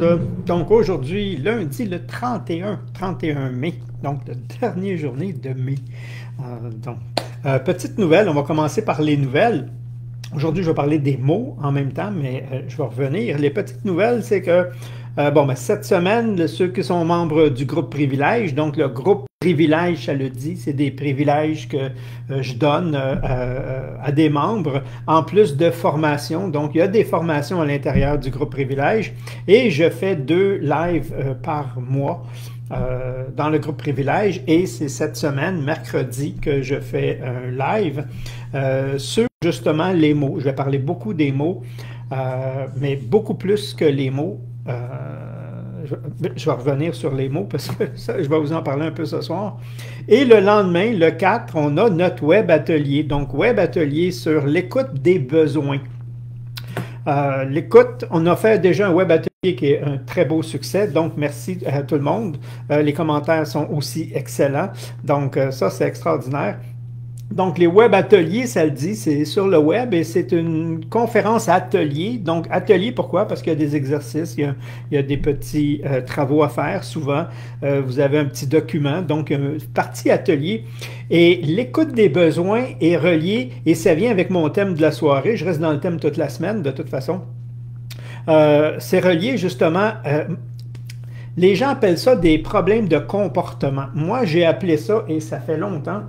Donc aujourd'hui, lundi le 31 mai, donc la dernière journée de mai. Petite nouvelle, on va commencer par les nouvelles. Aujourd'hui, je vais parler des mots en même temps, mais je vais revenir. Les petites nouvelles, c'est que cette semaine, ceux qui sont membres du groupe Privilège, donc le groupe Privilège, ça le dit, c'est des privilèges que je donne à des membres, en plus de formations. Donc, il y a des formations à l'intérieur du groupe Privilège et je fais 2 lives par mois dans le groupe Privilège et c'est cette semaine, mercredi, que je fais un live sur justement les mots. Je vais parler beaucoup des mots, mais beaucoup plus que les mots. Je vais revenir sur les mots parce que ça, je vais vous en parler un peu ce soir. Et le lendemain, le 4, on a notre web atelier. Donc, web atelier sur l'écoute des besoins. L'écoute, on a fait déjà un web atelier qui est un très beau succès. Donc, merci à tout le monde. Les commentaires sont aussi excellents. Donc, ça, c'est extraordinaire. Donc, les web ateliers, ça le dit, c'est sur le web et c'est une conférence atelier. Donc, atelier, pourquoi? Parce qu'il y a des exercices, il y a des petits travaux à faire souvent. Vous avez un petit document, donc une partie atelier. Et l'écoute des besoins est reliée et ça vient avec mon thème de la soirée. Je reste dans le thème toute la semaine, de toute façon. C'est relié justement... les gens appellent ça des problèmes de comportement. Moi, j'ai appelé ça, et ça fait longtemps,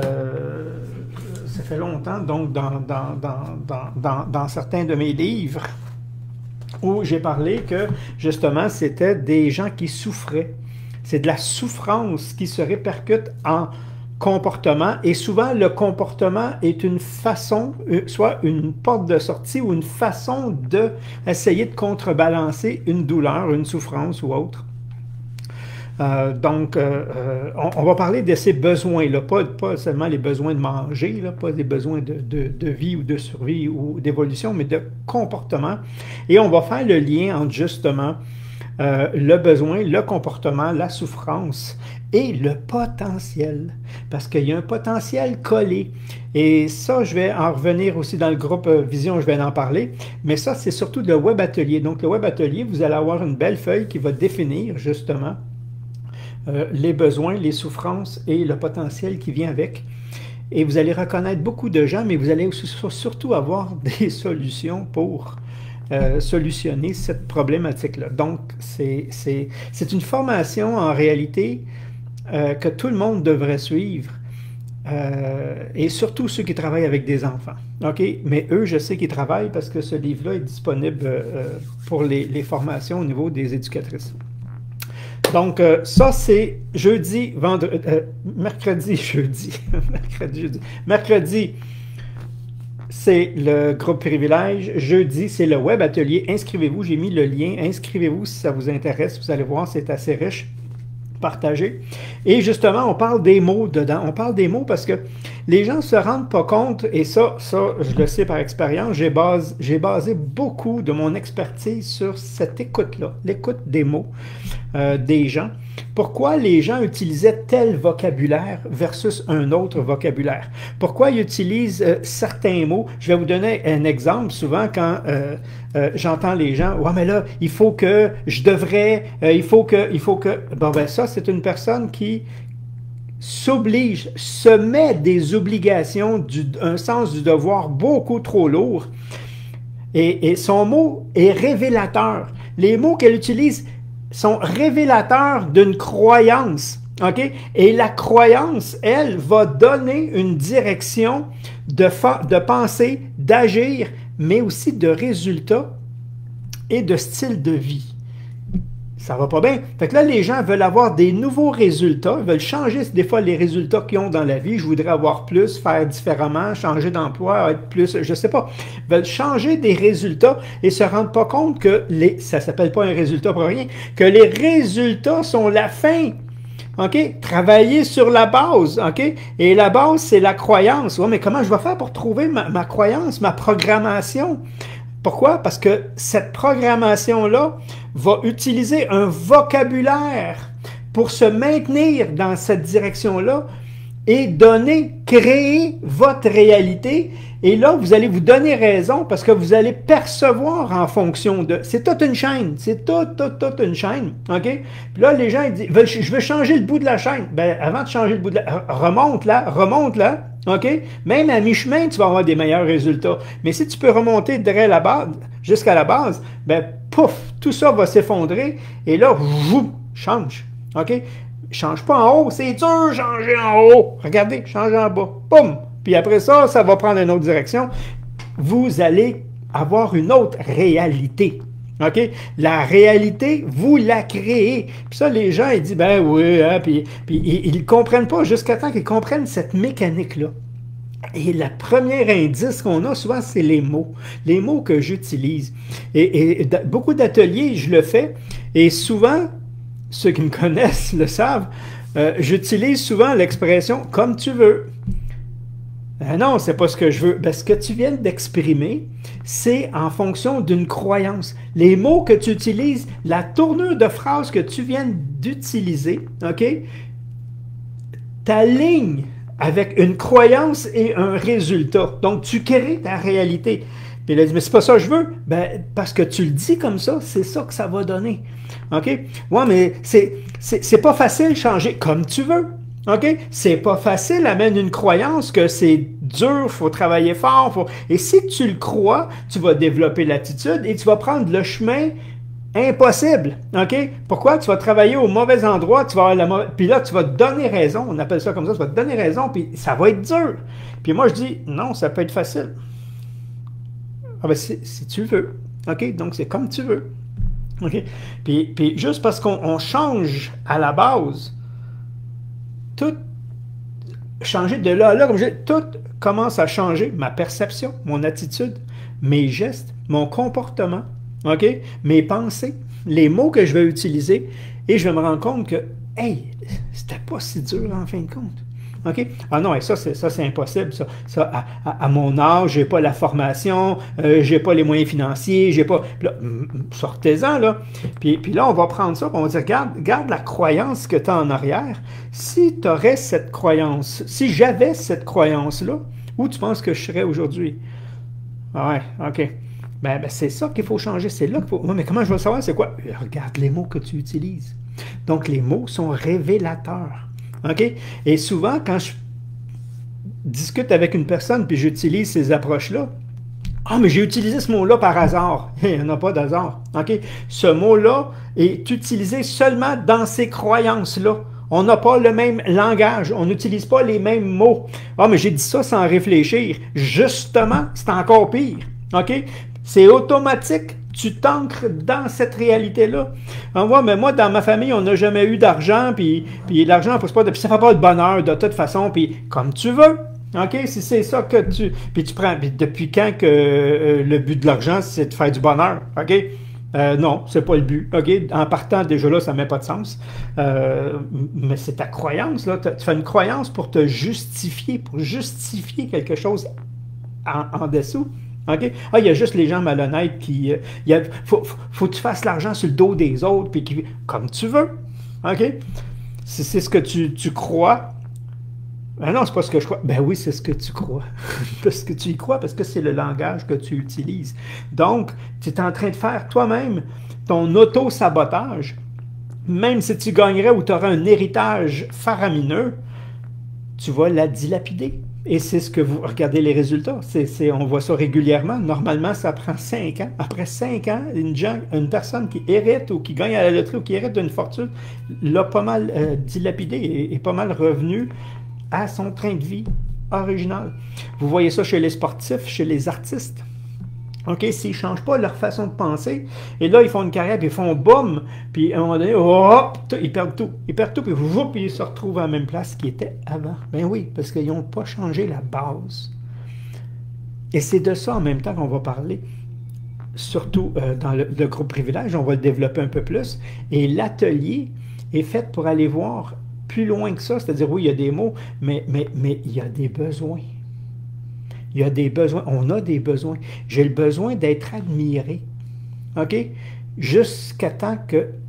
donc dans certains de mes livres, où j'ai parlé que, justement, c'était des gens qui souffraient. C'est de la souffrance qui se répercute en comportement, et souvent, le comportement est une façon, soit une porte de sortie ou une façon d'essayer de contrebalancer une douleur, une souffrance ou autre. On va parler de ces besoins-là, pas seulement les besoins de manger, là, pas des besoins de vie ou de survie ou d'évolution, mais de comportement. Et on va faire le lien entre justement le besoin, le comportement, la souffrance et le potentiel. Parce qu'il y a un potentiel collé. Et ça, je vais en revenir aussi dans le groupe Vision, je vais en parler. Mais ça, c'est surtout le web atelier. Donc, le web atelier, vous allez avoir une belle feuille qui va définir justement les besoins, les souffrances et le potentiel qui vient avec. Et vous allez reconnaître beaucoup de gens, mais vous allez aussi, surtout avoir des solutions pour solutionner cette problématique-là. Donc, c'est une formation en réalité que tout le monde devrait suivre. Et surtout ceux qui travaillent avec des enfants. OK? Mais eux, je sais qu'ils travaillent parce que ce livre-là est disponible pour les formations au niveau des éducatrices. Donc, ça, c'est jeudi, vendredi, mercredi, jeudi. Mercredi, c'est le groupe Privilège. Jeudi, c'est le web atelier. Inscrivez-vous, j'ai mis le lien. Inscrivez-vous si ça vous intéresse. Vous allez voir, c'est assez riche. Partagé. Et justement, on parle des mots dedans. On parle des mots parce que les gens ne se rendent pas compte, et ça, je le sais par expérience, j'ai basé beaucoup de mon expertise sur cette écoute-là, l'écoute des mots des gens. Pourquoi les gens utilisaient tel vocabulaire versus un autre vocabulaire? Pourquoi ils utilisent certains mots? Je vais vous donner un exemple. Souvent, quand j'entends les gens, « Ouais, mais là, il faut que, je devrais, il faut que... » Bon, ben ça, c'est une personne qui s'oblige, se met des obligations, un sens du devoir beaucoup trop lourd. Et son mot est révélateur. Les mots qu'elle utilise sont révélateurs d'une croyance. OK? Et la croyance, elle, va donner une direction de pensée, d'agir, mais aussi de résultats et de style de vie. Ça va pas bien. Fait que là, les gens veulent avoir des nouveaux résultats, veulent changer des fois les résultats qu'ils ont dans la vie. Je voudrais avoir plus, faire différemment, changer d'emploi, être plus, je sais pas. Ils veulent changer des résultats et se rendent pas compte que ça s'appelle pas un résultat pour rien, que les résultats sont la fin. OK? Travailler sur la base, OK? Et la base, c'est la croyance. Ouais, mais comment je vais faire pour trouver ma croyance, ma programmation? Pourquoi? Parce que cette programmation-là va utiliser un vocabulaire pour se maintenir dans cette direction-là et donner, créer votre réalité. Et là, vous allez vous donner raison parce que vous allez percevoir en fonction de... C'est toute une chaîne. C'est toute une chaîne. OK? Puis là, les gens ils disent, je veux changer le bout de la chaîne. Ben, avant de changer le bout de la... Remonte là. OK? Même à mi-chemin, tu vas avoir des meilleurs résultats. Mais si tu peux remonter de la base, jusqu'à la base, ben, pouf, tout ça va s'effondrer. Et là, vous, change. OK? Change pas en haut, c'est dur changer en haut. Regardez, change en bas. Boum! Puis après ça, ça va prendre une autre direction. Vous allez avoir une autre réalité. OK? La réalité, vous la créez. Puis ça, les gens, ils disent, ben oui, hein, puis ils ne comprennent pas jusqu'à temps qu'ils comprennent cette mécanique-là. Et le premier indice qu'on a souvent, c'est les mots que j'utilise. Et beaucoup d'ateliers, je le fais. Et souvent, ceux qui me connaissent le savent, j'utilise souvent l'expression « comme tu veux ». Non, c'est pas ce que je veux. Ben, ce que tu viens d'exprimer, c'est en fonction d'une croyance. Les mots que tu utilises, la tournure de phrase que tu viens d'utiliser, OK, t'aligne avec une croyance et un résultat. Donc, tu crées ta réalité. Puis il a dit, mais c'est pas ça que je veux. Ben, parce que tu le dis comme ça, c'est ça que ça va donner. OK? Ouais, mais c'est pas facile de changer comme tu veux. OK? C'est pas facile, amène une croyance que c'est dur, il faut travailler fort. Et si tu le crois, tu vas développer l'attitude et tu vas prendre le chemin impossible. OK? Pourquoi? Tu vas travailler au mauvais endroit, tu vas avoir puis là, tu vas te donner raison. On appelle ça comme ça, tu vas te donner raison, puis ça va être dur. Puis moi, je dis, non, ça peut être facile. Ah ben, si tu veux. OK? Donc, c'est comme tu veux. OK? Puis juste parce qu'on change à la base, tout changer de là à là, comme je dis, tout commence à changer. Ma perception, mon attitude, mes gestes, mon comportement, OK? Mes pensées, les mots que je vais utiliser, et je vais me rendre compte que, hey, c'était pas si dur en fin de compte. OK? Ah non, et ça, c'est impossible. Ça à mon âge, j'ai pas la formation, j'ai pas les moyens financiers, j'ai pas... Là, sortez-en, là. Puis là, on va prendre ça, on va dire, regarde la croyance que tu as en arrière. Si tu aurais cette croyance, si j'avais cette croyance-là, où tu penses que je serais aujourd'hui? Ah ouais, OK. Ben c'est ça qu'il faut changer, c'est là qu'il faut... Ouais, mais comment je vais le savoir? C'est quoi? Regarde les mots que tu utilises. Donc, les mots sont révélateurs. OK? Et souvent, quand je discute avec une personne puis j'utilise ces approches-là, ah, mais j'ai utilisé ce mot-là par hasard. Il n'y en a pas d'hasard. OK? Ce mot-là est utilisé seulement dans ces croyances-là. On n'a pas le même langage. On n'utilise pas les mêmes mots. Ah, mais j'ai dit ça sans réfléchir. Justement, c'est encore pire. OK? C'est automatique. Tu t'ancres dans cette réalité-là. Mais moi, dans ma famille, on n'a jamais eu d'argent, puis l'argent ne pousse pas, puis ça ne fait pas de bonheur de toute façon, puis comme tu veux. OK? Si c'est ça que tu... Puis tu prends... Puis depuis quand que le but de l'argent, c'est de faire du bonheur? OK? Non, c'est pas le but. OK? En partant, déjà là, ça ne met pas de sens. Mais c'est ta croyance, là. Tu fais une croyance pour justifier quelque chose en dessous. OK? Ah, il y a juste les gens malhonnêtes qui... faut que tu fasses l'argent sur le dos des autres, puis comme tu veux. OK? Si c'est ce que tu crois... Ben non, c'est pas ce que je crois. Ben oui, c'est ce que tu crois. Parce que tu y crois, parce que c'est le langage que tu utilises. Donc, tu es en train de faire toi-même ton auto-sabotage. Même si tu gagnerais ou tu aurais un héritage faramineux, tu vas la dilapider. Et c'est ce que vous regardez les résultats. On voit ça régulièrement. Normalement, ça prend 5 ans. Après 5 ans, une personne qui hérite ou qui gagne à la loterie ou qui hérite d'une fortune l'a pas mal dilapidé et pas mal revenu à son train de vie original. Vous voyez ça chez les sportifs, chez les artistes. OK, s'ils ne changent pas leur façon de penser, et là, ils font une carrière, puis ils font boum, puis à un moment donné, hop, ils perdent tout. Ils perdent tout, puis ils se retrouvent à la même place qu'ils étaient avant. Ben oui, parce qu'ils n'ont pas changé la base. Et c'est de ça en même temps qu'on va parler, surtout dans le groupe privilège, on va le développer un peu plus. Et l'atelier est fait pour aller voir plus loin que ça, c'est-à-dire, oui, il y a des mots, mais il y a des besoins. Il y a des besoins, on a des besoins. J'ai le besoin d'être admiré, OK? Jusqu'à temps que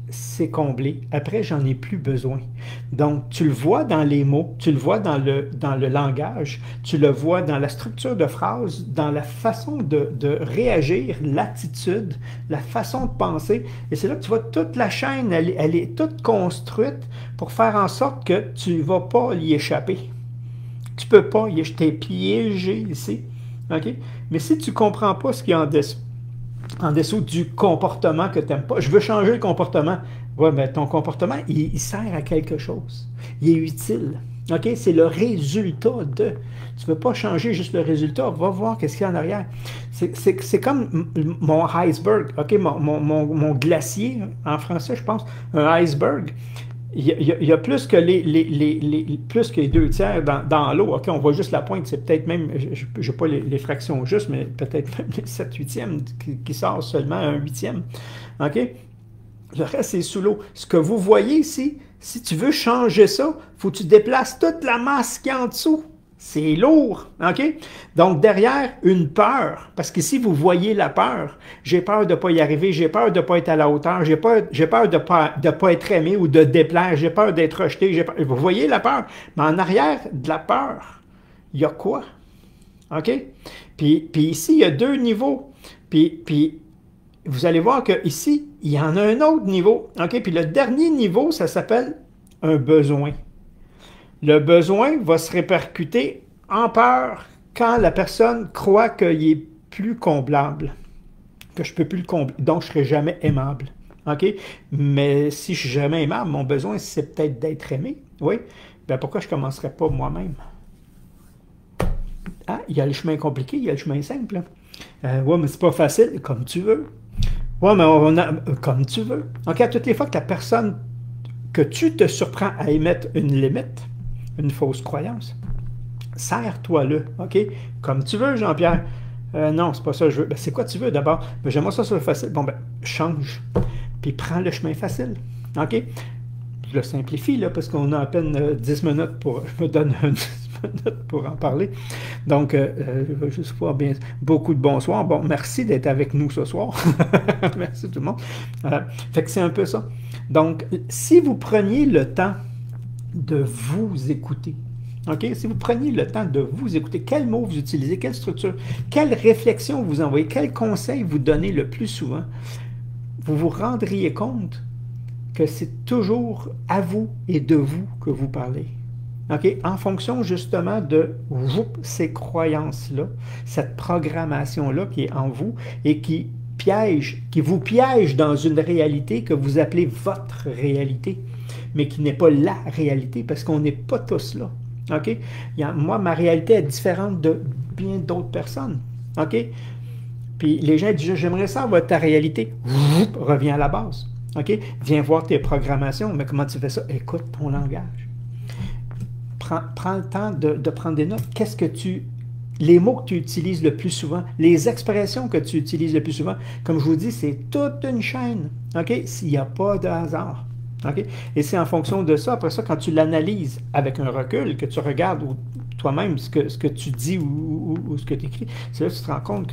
c'est comblé. Après, j'en ai plus besoin. Donc, tu le vois dans les mots, tu le vois dans le langage, tu le vois dans la structure de phrase, dans la façon de réagir, l'attitude, la façon de penser. Et c'est là que tu vois toute la chaîne, elle est toute construite pour faire en sorte que tu ne vas pas y échapper. Tu ne peux pas y échapper. Tu es piégé ici. OK? Mais si tu ne comprends pas ce qu'il y a en dessous du comportement que tu n'aimes pas. Je veux changer le comportement. Oui, mais ton comportement, il sert à quelque chose. Il est utile. OK? C'est le résultat de. Tu ne veux pas changer juste le résultat. Va voir qu'est-ce qu'il y a en arrière. C'est comme mon iceberg. OK? Mon glacier, en français, je pense. Un iceberg. Il y a plus que plus que les 2 tiers dans l'eau. OK, on voit juste la pointe. C'est peut-être même, je n'ai pas les fractions justes, mais peut-être même les 7/8 qui sort seulement un 8e. OK? Le reste, c'est sous l'eau. Ce que vous voyez ici, si tu veux changer ça, il faut que tu déplaces toute la masse qui est en dessous. C'est lourd, OK? Donc, derrière, une peur, parce qu'ici, vous voyez la peur. J'ai peur de ne pas y arriver, j'ai peur de ne pas être à la hauteur, j'ai peur de ne pas être aimé ou de déplaire, j'ai peur d'être rejeté. Vous voyez la peur? Mais en arrière de la peur, il y a quoi? OK? Puis ici, il y a 2 niveaux. Puis vous allez voir qu'ici, il y en a un autre niveau. OK? Puis le dernier niveau, ça s'appelle un besoin. Le besoin va se répercuter en peur quand la personne croit qu'il est plus comblable, que je ne peux plus le combler, donc je ne serai jamais aimable. OK? Mais si je ne suis jamais aimable, mon besoin, c'est peut-être d'être aimé. Oui? Bien, pourquoi je ne commencerais pas moi-même? Ah, il y a le chemin compliqué, il y a le chemin simple. Oui, mais c'est pas facile, comme tu veux. Oui, mais comme tu veux. OK, à toutes les fois que la personne, que tu te surprends à émettre une limite, une fausse croyance, serre-toi-le, OK? Comme tu veux, Jean-Pierre. Non, c'est pas ça que je veux. Ben, c'est quoi tu veux d'abord? Ben, j'aimerais ça sur facile. Bon, ben, change. Puis prends le chemin facile. OK? Je le simplifie, là, parce qu'on a à peine 10 minutes pour. Je me donne 10 minutes pour en parler. Donc, je vais juste voir bien. Beaucoup de bonsoir. Bon, merci d'être avec nous ce soir. Merci tout le monde. Fait que c'est un peu ça. Donc, si vous preniez le temps de vous écouter. OK? Si vous preniez le temps de vous écouter, quels mots vous utilisez, quelle structure, quelle réflexion vous envoyez, quel conseil vous donnez le plus souvent, vous vous rendriez compte que c'est toujours à vous et de vous que vous parlez. OK? En fonction justement de ces croyances-là, cette programmation-là qui est en vous et qui vous piège dans une réalité que vous appelez votre réalité, mais qui n'est pas la réalité, parce qu'on n'est pas tous là. OK? Moi, ma réalité est différente de bien d'autres personnes. OK? Puis les gens disent, j'aimerais savoir ta réalité. Reviens à la base. OK? Viens voir tes programmations. Mais comment tu fais ça? Écoute ton langage. Prends le temps de prendre des notes. Les mots que tu utilises le plus souvent, les expressions que tu utilises le plus souvent, comme je vous dis, c'est toute une chaîne. OK? S'il n'y a pas de hasard. Okay? Et c'est en fonction de ça, après ça, quand tu l'analyses avec un recul, que tu regardes toi-même ce que tu dis ou ce que tu écris, c'est là que tu te rends compte que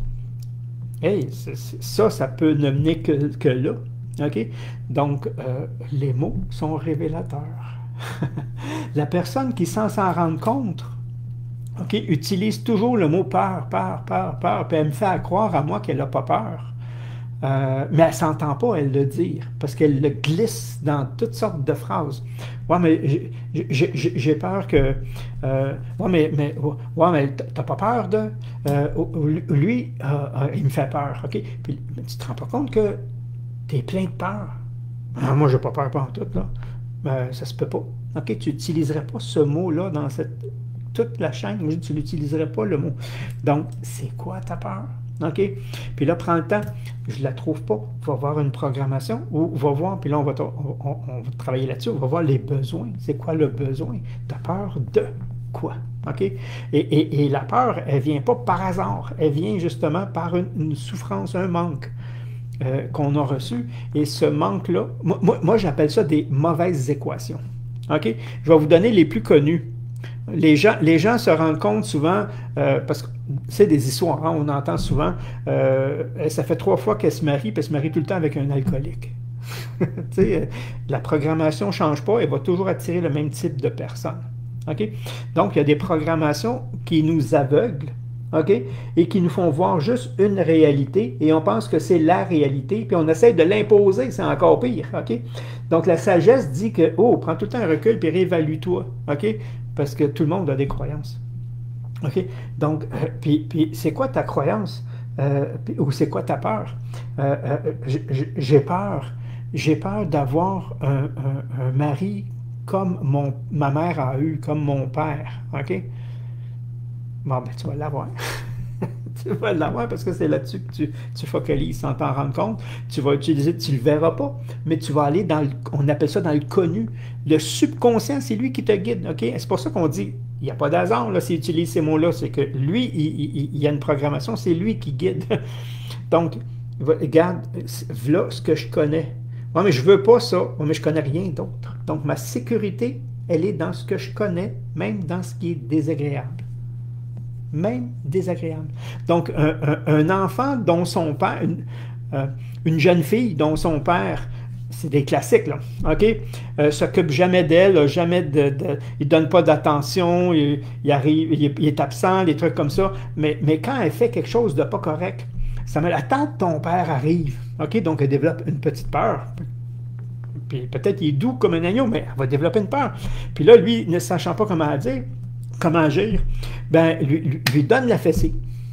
hey, ça peut ne mener que là. Okay? Donc, les mots sont révélateurs. La personne qui, sans s'en rendre compte, okay, utilise toujours le mot peur, puis elle me fait croire à moi qu'elle n'a pas peur. Mais elle ne s'entend pas, elle le dire, parce qu'elle le glisse dans toutes sortes de phrases. Ouais, mais j'ai peur que... ouais, mais t'as pas peur de... lui, il me fait peur, OK? Puis tu te rends pas compte que t'es plein de peur. Ah, moi, j'ai pas peur en tout, là. Ça se peut pas. OK? Tu n'utiliserais pas ce mot-là dans toute la chaîne. Moi, tu n'utiliserais pas le mot. Donc, c'est quoi ta peur? OK? Puis là, prends le temps. Je ne la trouve pas. Va voir une programmation ou va voir, puis là, on va travailler là-dessus. On va voir les besoins. C'est quoi le besoin? Tu as peur de quoi? OK? Et la peur, elle ne vient pas par hasard. Elle vient justement par une souffrance, un manque qu'on a reçu. Et ce manque-là, moi j'appelle ça des mauvaises équations. OK? Je vais vous donner les plus connus. Les gens se rendent compte souvent, parce que c'est des histoires, hein, on entend souvent, ça fait 3 fois qu'elle se marie, puis elle se marie tout le temps avec un alcoolique. Tu sais, la programmation ne change pas, elle va toujours attirer le même type de personnes. OK? Donc, il y a des programmations qui nous aveuglent, OK? Et qui nous font voir juste une réalité, et on pense que c'est la réalité, puis on essaie de l'imposer, c'est encore pire, OK? Donc, la sagesse dit que, oh, prends tout le temps un recul, puis réévalue-toi, OK? Parce que tout le monde a des croyances. OK? Donc, puis c'est quoi ta croyance? Ou c'est quoi ta peur? J'ai peur. J'ai peur d'avoir un mari comme ma mère a eu, comme mon père. OK? Bon, ben, tu vas l'avoir. Tu vas l'avoir parce que c'est là-dessus que tu focalises sans t'en rendre compte. Tu vas utiliser, tu ne le verras pas, mais tu vas aller dans le, on appelle ça dans le connu. Le subconscient, c'est lui qui te guide. OK? C'est pour ça qu'on dit, il n'y a pas d'hasard là, s'il utilise ces mots-là. C'est que lui, il y a une programmation, c'est lui qui guide. Donc, regarde, voilà ce que je connais. Ouais, mais je veux pas ça. Ouais, mais je connais rien d'autre. Donc, ma sécurité, elle est dans ce que je connais, même dans ce qui est désagréable. Même désagréable. Donc, un enfant dont son père, une jeune fille dont son père, c'est des classiques, là, OK? S'occupe jamais d'elle, jamais il donne pas d'attention, il arrive, il est absent, des trucs comme ça. Mais quand elle fait quelque chose de pas correct, ça me attend que ton père arrive. OK? Donc, elle développe une petite peur. Puis peut-être il est doux comme un agneau, mais elle va développer une peur. Puis là, lui, ne sachant pas comment agir, ben, lui donne la fessée.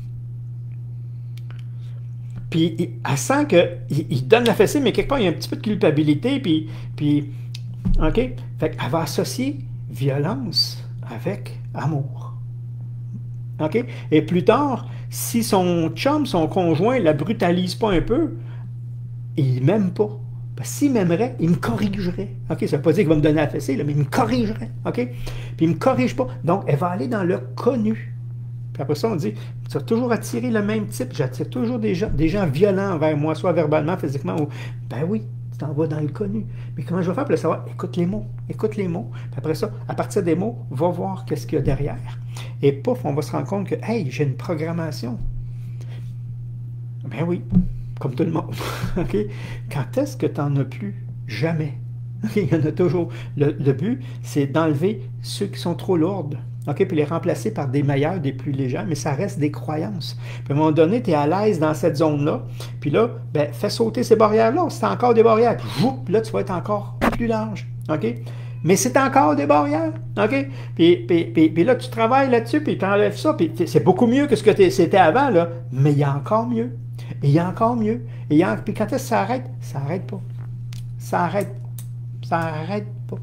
Puis elle sent qu'il donne la fessée, mais quelque part, il y a un petit peu de culpabilité, puis OK? Fait qu'elle va associer violence avec amour. OK? Et plus tard, si son chum, son conjoint, la brutalise pas un peu, il ne m'aime pas. S'il m'aimerait, il me corrigerait. OK? Ça ne veut pas dire qu'il va me donner la fessée, là, mais il me corrigerait. OK? Puis il ne me corrige pas. Donc, elle va aller dans le connu. Puis après ça, on dit, tu vas toujours attirer le même type. J'attire toujours des gens violents envers moi, soit verbalement, physiquement. Ou... Ben oui, tu t'en vas dans le connu. Mais comment je vais faire pour le savoir? Écoute les mots. Écoute les mots. Puis après ça, à partir des mots, va voir qu'est-ce qu'il y a derrière. Et pouf, on va se rendre compte que, hey, j'ai une programmation. Ben oui. Comme tout le monde. OK? Quand est-ce que tu n'en as plus? Jamais. OK? Il y en a toujours. Le but, c'est d'enlever ceux qui sont trop lourdes. OK? Puis les remplacer par des meilleurs, des plus légers, mais ça reste des croyances. Puis à un moment donné, tu es à l'aise dans cette zone-là. Puis là, ben, fais sauter ces barrières-là. C'est encore des barrières. Puis là, tu vas être encore plus large. OK? Mais c'est encore des barrières. OK? Puis là, tu travailles là-dessus, puis tu enlèves ça. Puis c'est beaucoup mieux que ce que c'était avant, là. Mais il y a encore mieux. Et il y a encore mieux. Puis quand est-ce que ça arrête? Ça n'arrête pas. Ça arrête pas. Ça n'arrête pas.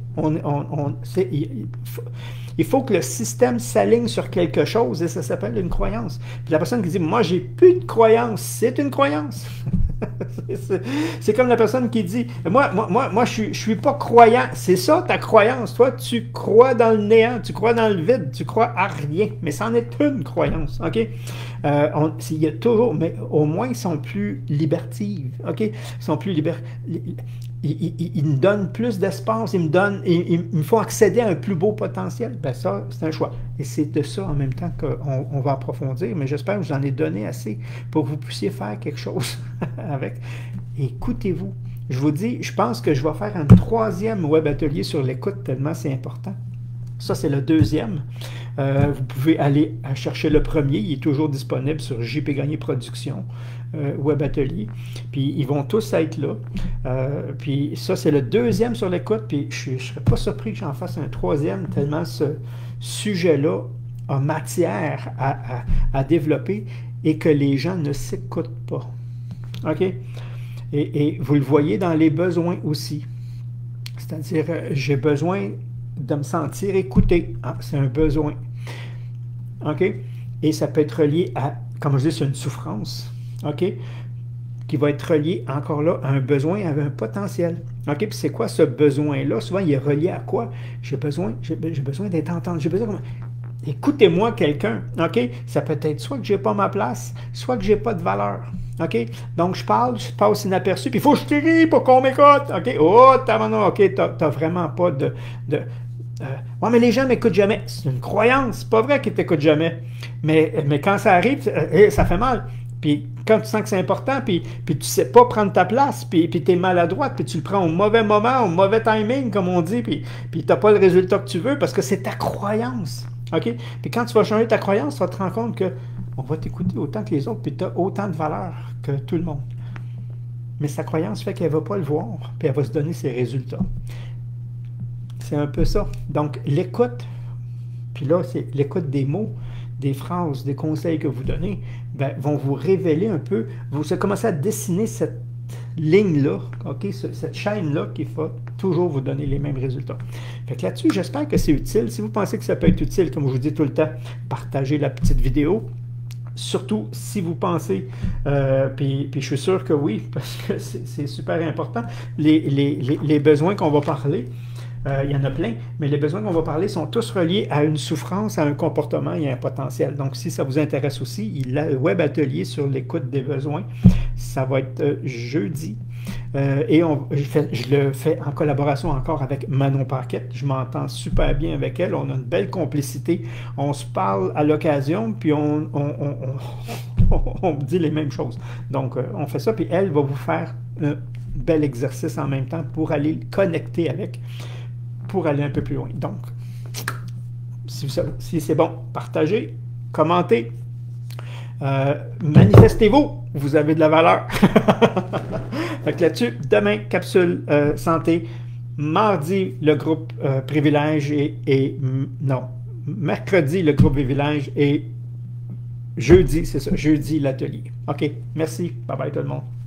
Il faut que le système s'aligne sur quelque chose et ça s'appelle une croyance. Puis la personne qui dit « Moi, j'ai plus de croyance », c'est une croyance. C'est comme la personne qui dit « Moi, je suis pas croyant ». C'est ça ta croyance. Toi, tu crois dans le néant, tu crois dans le vide, tu crois à rien. Mais c'en est une croyance. OK? Il y a toujours, mais au moins, ils sont plus libertives. OK? Ils sont plus ils me donnent plus d'espace, ils me font accéder à un plus beau potentiel. Ben ça, c'est un choix. Et c'est de ça en même temps qu'on va approfondir, mais j'espère que je vous en ai donné assez pour que vous puissiez faire quelque chose avec. Écoutez-vous. Je vous dis, je pense que je vais faire un 3e web atelier sur l'écoute, tellement c'est important. Ça, c'est le 2e. Vous pouvez aller chercher le premier. Il est toujours disponible sur JP Gagné Productions, Web Atelier. Puis, ils vont tous être là. Puis, ça, c'est le 2e sur l'écoute. Puis, je ne serais pas surpris que j'en fasse un 3e, tellement ce sujet-là a matière à développer et que les gens ne s'écoutent pas. OK? Et vous le voyez dans les besoins aussi. C'est-à-dire, j'ai besoin de me sentir écouté. Ah, c'est un besoin. OK? Et ça peut être relié à, comme je dis, c'est une souffrance. OK? Qui va être relié, encore là, à un besoin, à un potentiel. OK? Puis c'est quoi ce besoin-là? Souvent, il est relié à quoi? J'ai besoin d'être entendu. J'ai besoin... Écoutez-moi quelqu'un. OK? Ça peut être soit que je n'ai pas ma place, soit que je n'ai pas de valeur. OK? Donc, je passe inaperçu, puis il faut que je crie pour qu'on m'écoute. OK? Oh, OK, tu n'as vraiment pas de ouais, mais les gens ne m'écoutent jamais. C'est une croyance. C'est pas vrai qu'ils ne t'écoutent jamais. Mais quand ça arrive, ça fait mal. Puis quand tu sens que c'est important, puis tu sais pas prendre ta place, puis tu es maladroite, puis tu le prends au mauvais moment, au mauvais timing, comme on dit, puis tu n'as pas le résultat que tu veux parce que c'est ta croyance. OK? Puis quand tu vas changer ta croyance, tu vas te rendre compte que on va t'écouter autant que les autres, puis tu as autant de valeur que tout le monde. Mais sa croyance fait qu'elle ne va pas le voir, puis elle va se donner ses résultats. C'est un peu ça. Donc, l'écoute, puis là, c'est l'écoute des mots, des phrases, des conseils que vous donnez, ben, vont vous révéler un peu, vous allez commencer à dessiner cette ligne-là, okay, cette chaîne-là qui va toujours vous donner les mêmes résultats. Fait que là-dessus, j'espère que c'est utile. Si vous pensez que ça peut être utile, comme je vous dis tout le temps, partagez la petite vidéo. Surtout si vous pensez, puis je suis sûr que oui, parce que c'est super important, les besoins qu'on va parler, il y en a plein, mais les besoins qu'on va parler sont tous reliés à une souffrance, à un comportement et à un potentiel. Donc, si ça vous intéresse aussi, il y a le web atelier sur l'écoute des besoins. Ça va être jeudi. Et je le fais en collaboration encore avec Manon Paquette. Je m'entends super bien avec elle. On a une belle complicité. On se parle à l'occasion, puis on dit les mêmes choses. Donc, on fait ça, puis elle va vous faire un bel exercice en même temps pour aller connecter avec, pour aller un peu plus loin. Donc, si c'est bon, partagez, commentez, manifestez-vous, vous avez de la valeur. Fait que là-dessus, demain, capsule santé, mardi, le groupe privilège non, mercredi, le groupe privilège et jeudi, c'est ça, jeudi, l'atelier. OK, merci, bye bye tout le monde.